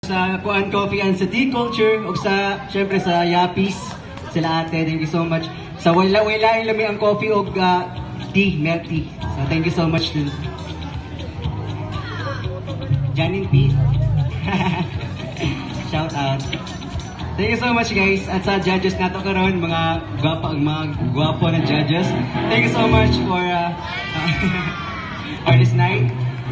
Sa Kuan Coffee and sa Tea Culture o sa, syempre sa Yapis, sila ate, thank you so much. Sa wala yung lami ang coffee o tea, milk tea. So thank you so much din. Janine P. Shout out. Thank you so much guys. At sa judges nato karon mga gwapo na judges. Thank you so much for this night.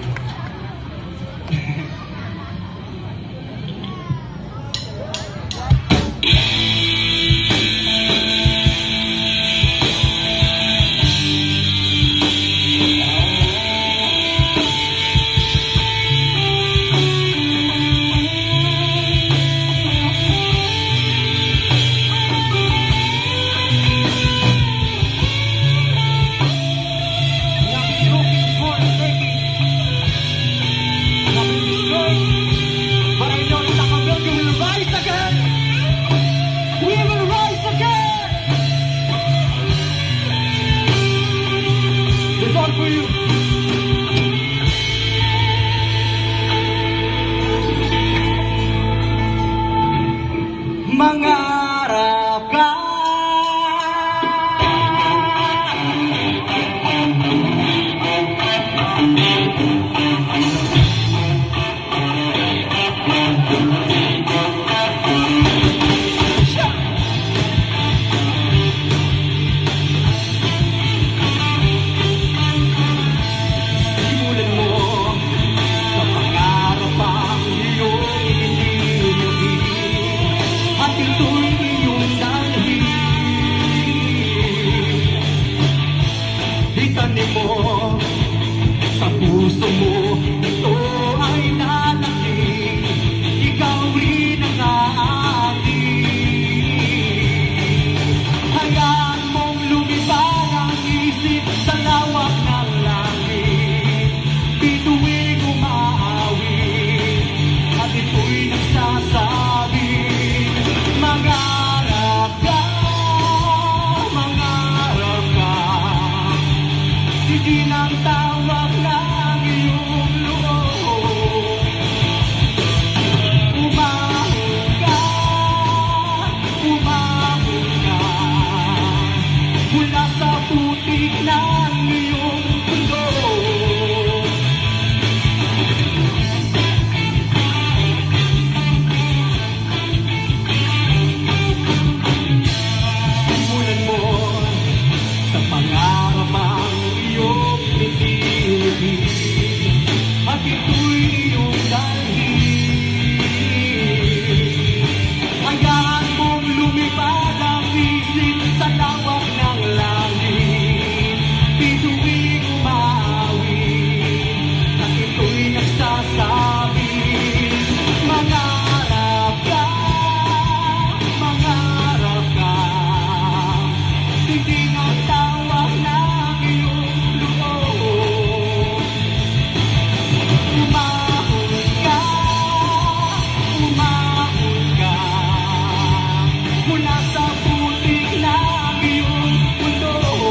Mangarap ka. Simulan mo sa pangarap ang iyong inibig. At ito'y iyong dalhin. Itanim mo sa puso mo, ito ay lalaki. Ikaw rin ang aating. Hayaan mong lumipad ang isip sa lawak ng langit. Bituin umaawit at ito'y nagsasabi. Mangarap ka, hindi nang tawag ng iyong loob. Umahon ka, mula sa putik ng iyong mundo. Simulan mo sa pangarap ang iyong pinipili at ito'y iyong dalhin. Hayaan mong lumipad ang isip sa lawak ng langit. Bituin umaawit at ito'y nagsasabi. Mangarap ka, hindi nang tawag ng iyong loob. Umahon ka, mula sa putik ng iyong mundo.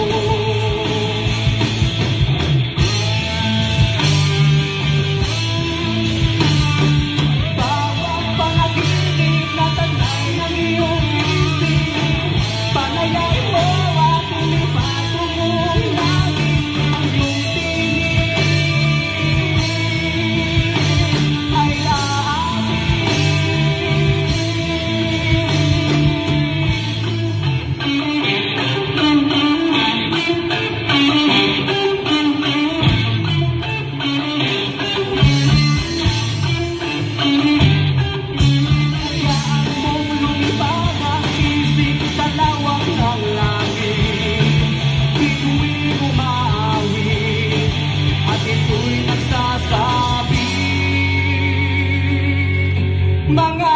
Bawat panaginip na tanay ng iyong isip, panayay mo at lumipad mong langit. Ang iyong tinig ay hayaan mong lumipad ang isip sa lawak ng langit. Bituin umaawit at ito'y nagsasabi. Mga